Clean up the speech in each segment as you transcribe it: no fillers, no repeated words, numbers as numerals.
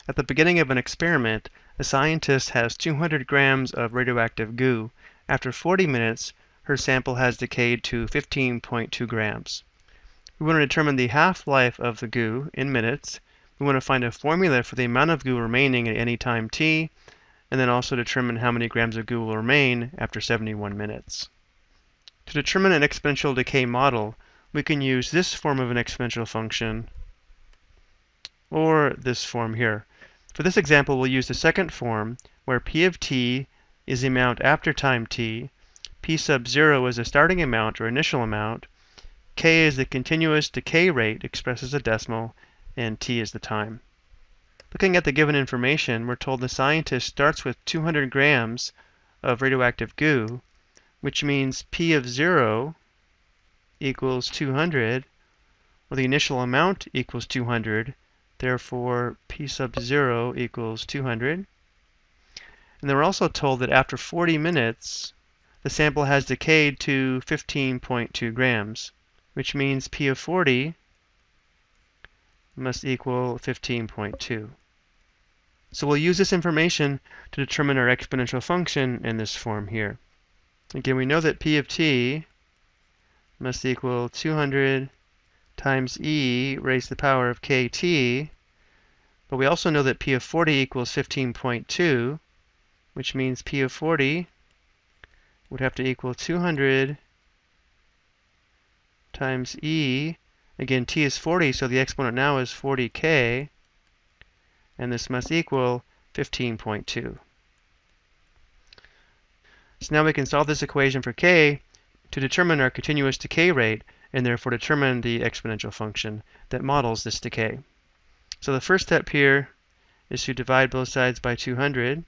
At the beginning of an experiment, a scientist has 200 grams of radioactive goo. After 40 minutes, her sample has decayed to 15.2 grams. We want to determine the half-life of the goo in minutes. We want to find a formula for the amount of goo remaining at any time t, and then also determine how many grams of goo will remain after 71 minutes. To determine an exponential decay model, we can use this form of an exponential function or this form here. For this example, we'll use the second form, where p of t is the amount after time t, p sub 0 is the starting amount or initial amount, k is the continuous decay rate expressed as a decimal, and t is the time. Looking at the given information, we're told the scientist starts with 200 grams of radioactive goo, which means p of 0 equals 200, or the initial amount equals 200, therefore p sub 0 equals 200. And then we're also told that after 40 minutes, the sample has decayed to 15.2 grams, which means p of 40 must equal 15.2. So we'll use this information to determine our exponential function in this form here. Again, we know that p of t must equal 200 times e raised to the power of kt, but we also know that p of 40 equals 15.2, which means p of 40 would have to equal 200 times e. Again, t is 40, so the exponent now is 40k, and this must equal 15.2. So now we can solve this equation for k to determine our continuous decay rate, and therefore determine the exponential function that models this decay. So the first step here is to divide both sides by 200.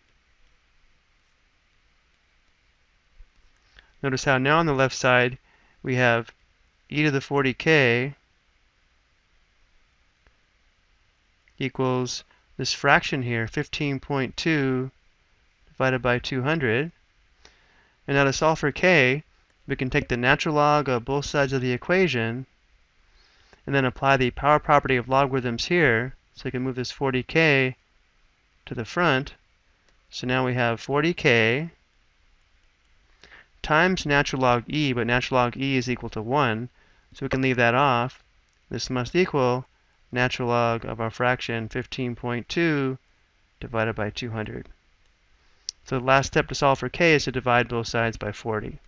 Notice how now on the left side we have e to the 40k equals this fraction here, 15.2 divided by 200. And now to solve for k, we can take the natural log of both sides of the equation and then apply the power property of logarithms here. So we can move this 40k to the front. So now we have 40k times natural log e, but natural log e is equal to 1, so we can leave that off. This must equal natural log of our fraction 15.2 divided by 200. So the last step to solve for k is to divide both sides by 40.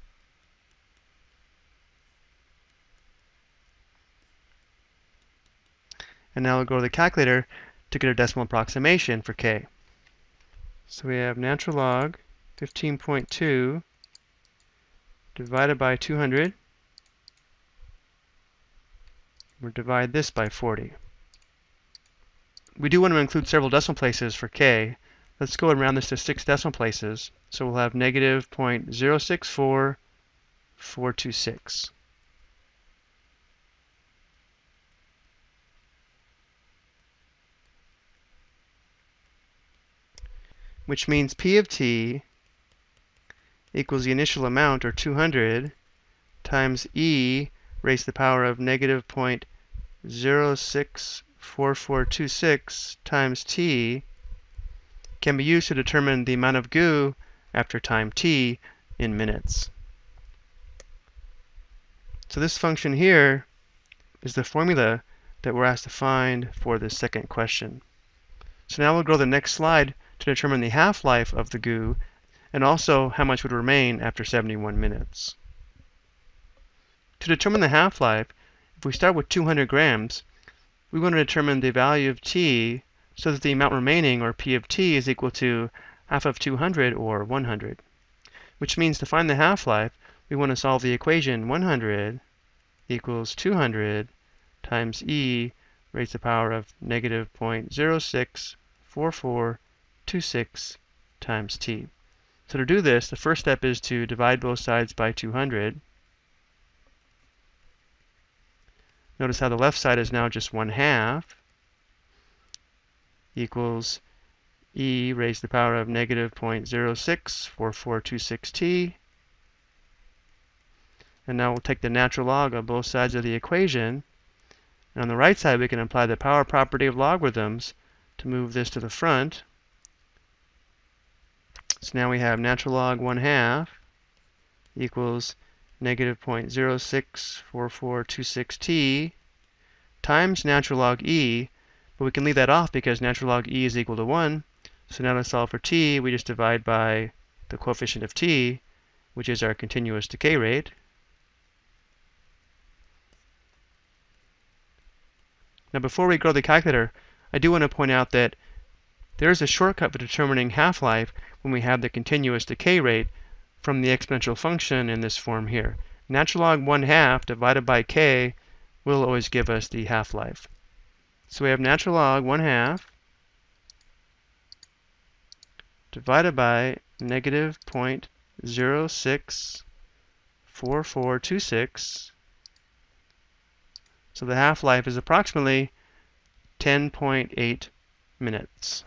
And now we'll go to the calculator to get a decimal approximation for k. So we have natural log 15.2 divided by 200. We'll divide this by 40. We do want to include several decimal places for k. Let's go and round this to 6 decimal places. So we'll have negative 0.064426. Which means p of t equals the initial amount, or 200, times e raised to the power of negative 0.064426 times t, can be used to determine the amount of goo after time t in minutes. So this function here is the formula that we're asked to find for this second question. So now we'll go to the next slide to determine the half-life of the goo, and also how much would remain after 71 minutes. To determine the half-life, if we start with 200 grams, we want to determine the value of t so that the amount remaining, or p of t, is equal to half of 200, or 100. Which means to find the half-life, we want to solve the equation 100 equals 200 times e raised to the power of negative 0.064426 times t. So to do this, the first step is to divide both sides by 200. Notice how the left side is now just 1/2 equals e raised to the power of negative 0.064426t. And now we'll take the natural log of both sides of the equation. And on the right side, we can apply the power property of logarithms to move this to the front. So now we have natural log 1/2 equals negative 0.064426t times natural log e, but we can leave that off because natural log e is equal to 1. So now to solve for t, we just divide by the coefficient of t, which is our continuous decay rate. Now before we go to the calculator, I do want to point out that there is a shortcut for determining half-life when we have the continuous decay rate from the exponential function in this form here. Natural log 1/2 divided by k will always give us the half-life. So we have natural log 1/2 divided by negative 0.064426. So the half-life is approximately 10.8 minutes.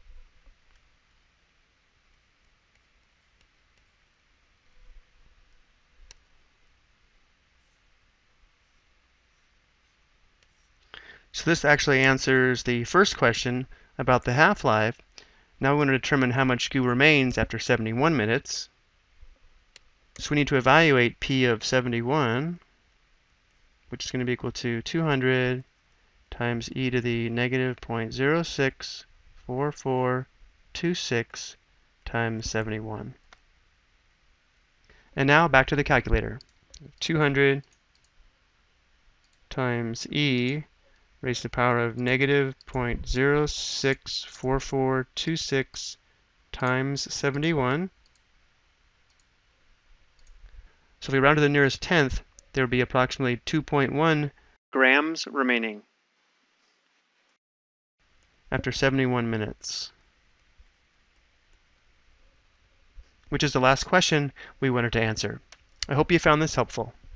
So this actually answers the first question about the half-life. Now we want to determine how much goo remains after 71 minutes. So we need to evaluate P of 71, which is going to be equal to 200 times e to the negative 0.064426 times 71. And now back to the calculator. 200 times e raised to the power of negative 0.064426 times 71. So if we round to the nearest tenth, there would be approximately 2.1 grams remaining after 71 minutes, which is the last question we wanted to answer. I hope you found this helpful.